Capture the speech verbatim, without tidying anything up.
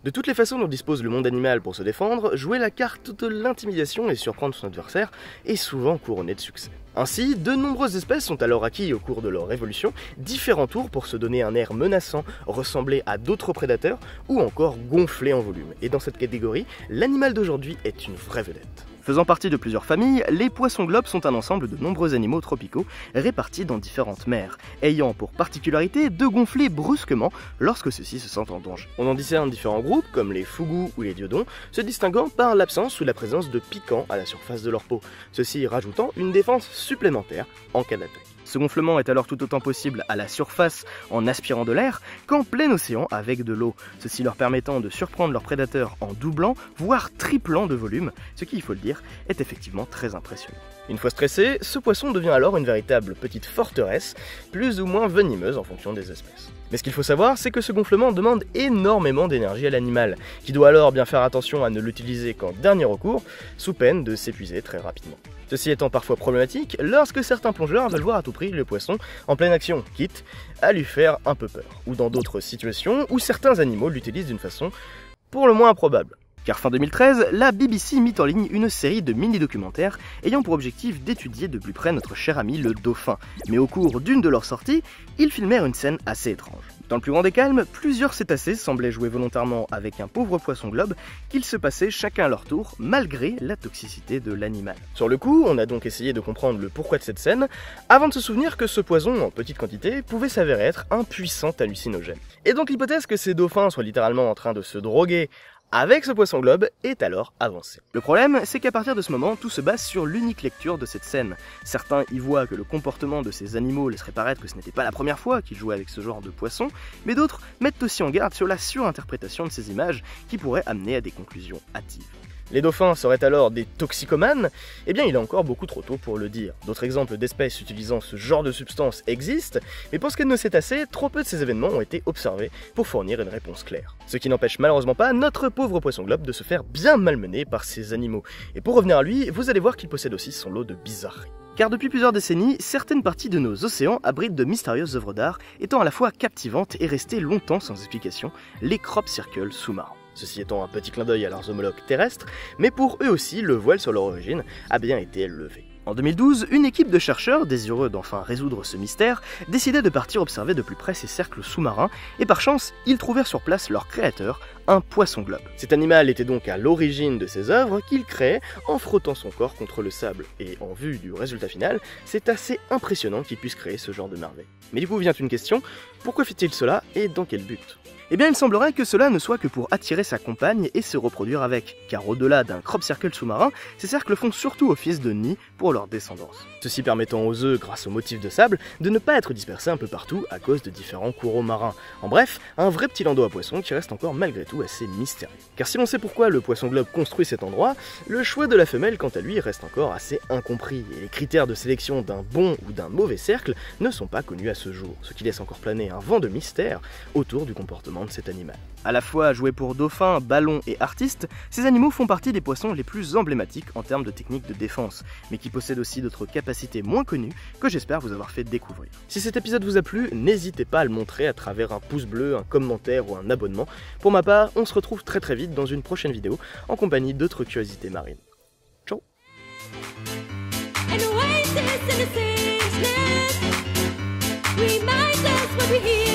De toutes les façons dont dispose le monde animal pour se défendre, jouer la carte de l'intimidation et surprendre son adversaire est souvent couronné de succès. Ainsi, de nombreuses espèces ont alors acquis au cours de leur évolution différents tours pour se donner un air menaçant, ressembler à d'autres prédateurs ou encore gonfler en volume. Et dans cette catégorie, l'animal d'aujourd'hui est une vraie vedette. Faisant partie de plusieurs familles, les poissons globes sont un ensemble de nombreux animaux tropicaux répartis dans différentes mers, ayant pour particularité de gonfler brusquement lorsque ceux-ci se sentent en danger. On en discerne différents groupes, comme les fougous ou les diodons, se distinguant par l'absence ou la présence de piquants à la surface de leur peau, ceci rajoutant une défense supplémentaire en cas d'attaque. Ce gonflement est alors tout autant possible à la surface en aspirant de l'air qu'en plein océan avec de l'eau, ceci leur permettant de surprendre leurs prédateurs en doublant, voire triplant de volume, ce qui, il faut le dire, est effectivement très impressionnant. Une fois stressé, ce poisson devient alors une véritable petite forteresse, plus ou moins venimeuse en fonction des espèces. Mais ce qu'il faut savoir, c'est que ce gonflement demande énormément d'énergie à l'animal, qui doit alors bien faire attention à ne l'utiliser qu'en dernier recours, sous peine de s'épuiser très rapidement. Ceci étant parfois problématique lorsque certains plongeurs veulent voir à tout prix le poisson en pleine action, quitte à lui faire un peu peur, ou dans d'autres situations où certains animaux l'utilisent d'une façon pour le moins improbable. Car fin deux mille treize, la B B C mit en ligne une série de mini-documentaires ayant pour objectif d'étudier de plus près notre cher ami le dauphin. Mais au cours d'une de leurs sorties, ils filmèrent une scène assez étrange. Dans le plus grand des calmes, plusieurs cétacés semblaient jouer volontairement avec un pauvre poisson globe qu'ils se passaient chacun à leur tour, malgré la toxicité de l'animal. Sur le coup, on a donc essayé de comprendre le pourquoi de cette scène, avant de se souvenir que ce poison, en petite quantité, pouvait s'avérer être un puissant hallucinogène. Et donc l'hypothèse que ces dauphins soient littéralement en train de se droguer avec ce poisson globe est alors avancé. Le problème, c'est qu'à partir de ce moment, tout se base sur l'unique lecture de cette scène. Certains y voient que le comportement de ces animaux laisserait paraître que ce n'était pas la première fois qu'ils jouaient avec ce genre de poisson, mais d'autres mettent aussi en garde sur la surinterprétation de ces images qui pourraient amener à des conclusions hâtives. Les dauphins seraient alors des toxicomanes? Eh bien il est encore beaucoup trop tôt pour le dire. D'autres exemples d'espèces utilisant ce genre de substance existent, mais pour ce qui est de nos cétacés, trop peu de ces événements ont été observés pour fournir une réponse claire. Ce qui n'empêche malheureusement pas notre pauvre poisson globe de se faire bien malmener par ces animaux. Et pour revenir à lui, vous allez voir qu'il possède aussi son lot de bizarreries. Car depuis plusieurs décennies, certaines parties de nos océans abritent de mystérieuses œuvres d'art, étant à la fois captivantes et restées longtemps sans explication, les crop circles sous-marins. Ceci étant un petit clin d'œil à leurs homologues terrestres, mais pour eux aussi, le voile sur leur origine a bien été levé. En deux mille douze, une équipe de chercheurs, désireux d'enfin résoudre ce mystère, décidait de partir observer de plus près ces cercles sous-marins, et par chance, ils trouvèrent sur place leur créateur, un poisson globe. Cet animal était donc à l'origine de ces œuvres qu'il créait en frottant son corps contre le sable, et en vue du résultat final, c'est assez impressionnant qu'il puisse créer ce genre de merveille. Mais du coup vient une question, pourquoi fait-il cela et dans quel but ? Eh bien il semblerait que cela ne soit que pour attirer sa compagne et se reproduire avec, car au-delà d'un crop circle sous-marin, ces cercles font surtout office de nid pour leur descendance. Ceci permettant aux œufs, grâce au motif de sable, de ne pas être dispersés un peu partout à cause de différents courants marins. En bref, un vrai petit landau à poissons qui reste encore malgré tout assez mystérieux. Car si l'on sait pourquoi le poisson globe construit cet endroit, le choix de la femelle quant à lui reste encore assez incompris, et les critères de sélection d'un bon ou d'un mauvais cercle ne sont pas connus à ce jour, ce qui laisse encore planer un vent de mystère autour du comportement de cet animal. À la fois joués pour dauphins, ballons et artistes, ces animaux font partie des poissons les plus emblématiques en termes de techniques de défense, mais qui possèdent aussi d'autres capacités moins connues que j'espère vous avoir fait découvrir. Si cet épisode vous a plu, n'hésitez pas à le montrer à travers un pouce bleu, un commentaire ou un abonnement. Pour ma part, on se retrouve très très vite dans une prochaine vidéo en compagnie d'autres curiosités marines. Ciao. An oasis in the ceaseless reminds us what we hear.